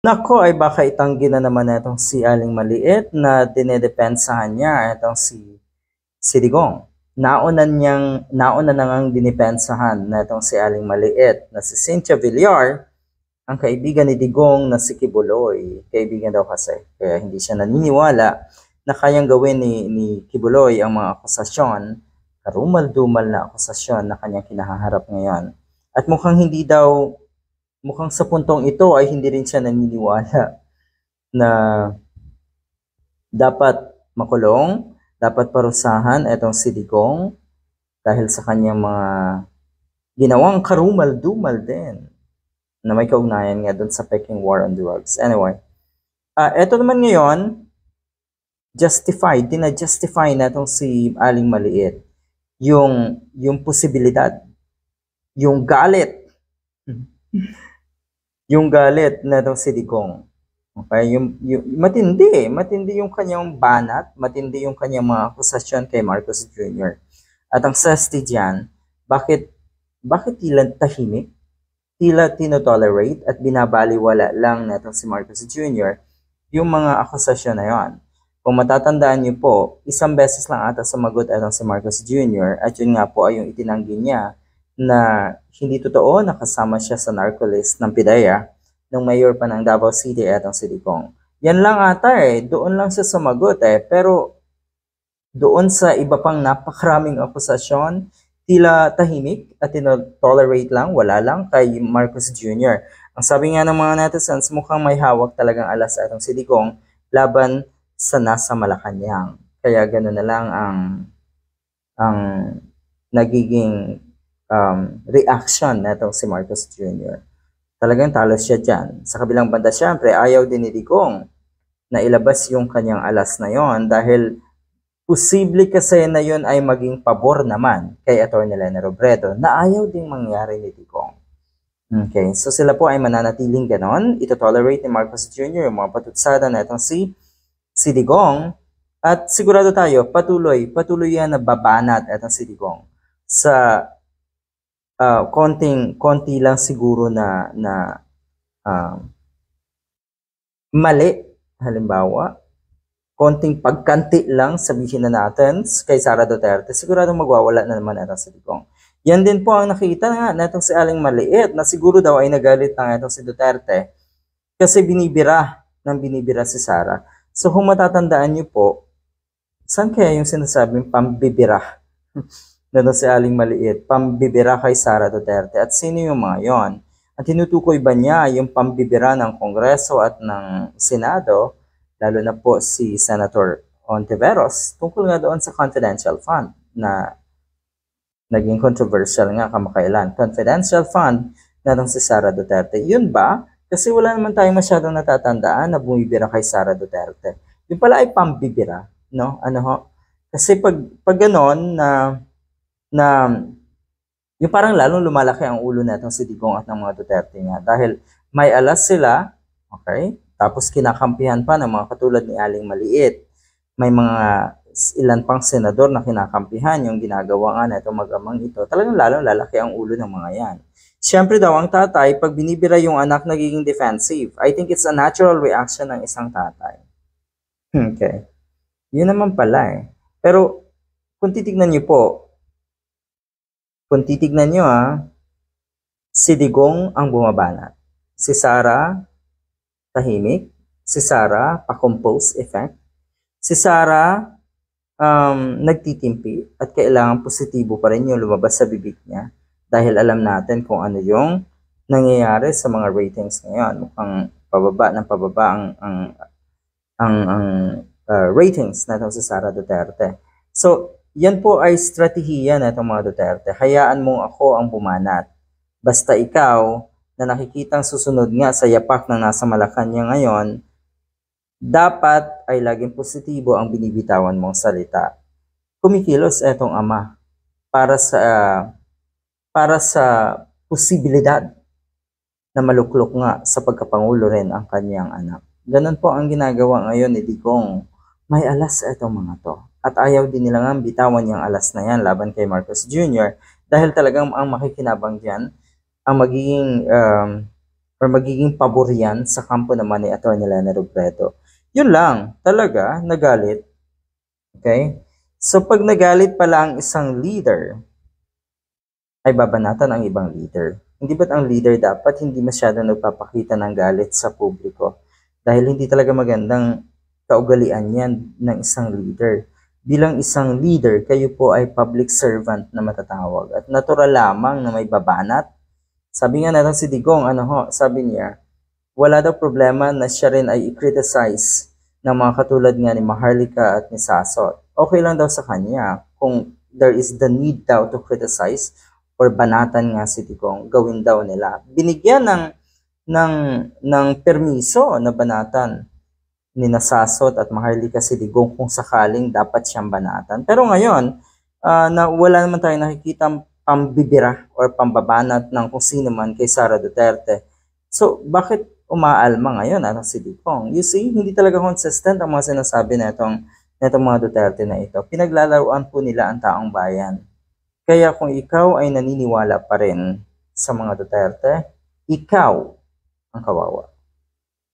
Nako ay baka itanggi na naman itong si Aling Maliit na dinedepensahan niya itong si Digong. Nauna na ngang dinipensahan na itong si Aling Maliit na si Cynthia Villar, ang kaibigan ni Digong na si Kibuloy. Kaibigan daw kasi. Kaya hindi siya naniniwala na kayang gawin ni Kibuloy ang mga akusasyon, karumal-dumal na akusasyon na kanyang kinahaharap ngayon. At mukhang sa puntong ito ay hindi rin siya naniniwala na dapat makulong, dapat parusahan itong si Digong dahil sa kanyang mga ginawang karumal-dumal din na may kaugnayan nga doon sa Peking War on Drugs. Anyway, ito naman ngayon, dinajustify na itong si Aling Maliit yung posibilidad, yung galit yung galit na itong si Digong. Okay? Matindi yung kanyang banat, matindi yung kanyang mga akusasyon kay Marcos Jr. At ang sasti dyan, bakit tila tahimik, tila tinotolerate at binabaliwala lang na itong si Marcos Jr. yung mga akusasyon na yon. Kung matatandaan niyo po, isang beses lang ata sumagot itong si Marcos Jr. at yun nga po ay yung itinanggi niya na hindi totoo nakasama siya sa narcolist ng PIDEA nung mayor pa ng Davao City etong si Digong. Yan lang ata doon lang siya sumagot pero doon sa iba pang napakaraming akusasyon, tila tahimik at tolerate lang, wala lang kay Marcos Jr. Ang sabi nga ng mga netizens, mukhang may hawak talagang alas etong si Digong laban sa nasa Malacanang. Kaya gano'n na lang ang nagiging reaction na itong si Marcos Jr. Talagang talo siya dyan. Sa kabilang banda, syempre, ayaw din ni Digong na ilabas yung kanyang alas na yon dahil posible kasi na yon ay maging pabor naman kay Atty. Leni Robredo na ayaw ding mangyari ni Digong. Okay, so sila po ay mananatiling ganon. Ito-tolerate ni Marcos Jr. yung mga patutsada na itong si Digong at sigurado tayo, patuloy yan na babanat itong si Digong sa konti lang siguro na mali, halimbawa, konting pagkanti lang sabihin na natin kay Sara Duterte, sigurado magwawala na naman ito si Digong. Yan din po ang nakita nga natong si Aling Maliit na siguro daw ay nagalit na itong si Duterte kasi binibira si Sara. So kung matatandaan niyo po, saan kaya yung sinasabing pambibira? Na si Aling Maliit, pambibira kay Sara Duterte. At sino yung mga yon? At tinutukoy ba niya yung pambibira ng Kongreso at ng Senado, lalo na po si Senator Ontiveros, tungkol nga doon sa confidential fund na naging controversial nga kamakailan. Confidential fund na si Sara Duterte. Yun ba? Kasi wala naman tayong masyadong natatandaan na bumibira kay Sara Duterte. Yung pala ay pambibira, no? Kasi pag ganon na yung parang lalong lumalaki ang ulo natong si Digong at ng mga Duterte nga dahil may alas sila, okay? Tapos kinakampihan pa ng mga katulad ni Aling Maliit. May mga ilan pang senador na kinakampihan yung ginagawa nga na itong mag-amang ito. Talagang lalong lalaki ang ulo ng mga yan. Siyempre daw ang tatay, pag binibira yung anak, nagiging defensive. I think it's a natural reaction ng isang tatay. Okay. Yun naman pala Pero kung titignan niyo po, si Digong ang bumabanat. Si Sara, tahimik. Si Sara, pa-compose effect. Si Sara, nagtitimpi at kailangan positibo pa rin yung lumabas sa bibig niya dahil alam natin kung ano yung nangyayari sa mga ratings ngayon. Mukhang pababa ang ratings na itong si Sara Duterte. So, yan po ay strategiya na itong mga Duterte. Hayaan mong ako ang bumanat. Basta ikaw na nakikitang susunod nga sa yapak ng nasa Malacanang ngayon, dapat ay laging positibo ang binibitawan mong salita. Kumikilos etong ama para sa posibilidad na maluklok nga sa pagkapangulo rin ang kanyang anak. Ganun po ang ginagawa ngayon ni Digong. May alas etong mga to. At ayaw din nila nga bitawan yung alas na yan laban kay Marcos Jr. dahil talagang ang makikinabang dyan, ang magiging or magiging pabor yan sa kampo naman ni Atty. Leni Robredo. Yun lang, talaga, nagalit. Okay? So, pag nagalit pala ang isang leader, ay babanatan ang ibang leader. Hindi ba't ang leader dapat hindi masyado nagpapakita ng galit sa publiko? Dahil hindi talaga magandang kaugalian yan ng isang leader. Bilang isang leader, kayo po ay public servant na matatawag. At natural lamang na may babanat. Sabi nga natin si Digong, sabi niya, wala daw problema na siya rin ay i-criticize ng mga katulad nga ni Maharlika at ni Sasot. Okay lang daw sa kanya kung there is the need daw to criticize or banatan nga si Digong, gawin daw nila. Binigyan ng permiso na banatan ni Sasot at Maharlika si Digong kung sakaling dapat siyang banatan. Pero ngayon, na wala naman tayong nakikita pambibira or pambabanat ng kung sino man kay Sara Duterte. So, bakit umaalma ngayon si Digong? You see, hindi talaga consistent ang mga sinasabi na itong mga Duterte na ito. Pinaglalaruan po nila ang taong bayan. Kaya kung ikaw ay naniniwala pa rin sa mga Duterte, ikaw ang kawawa.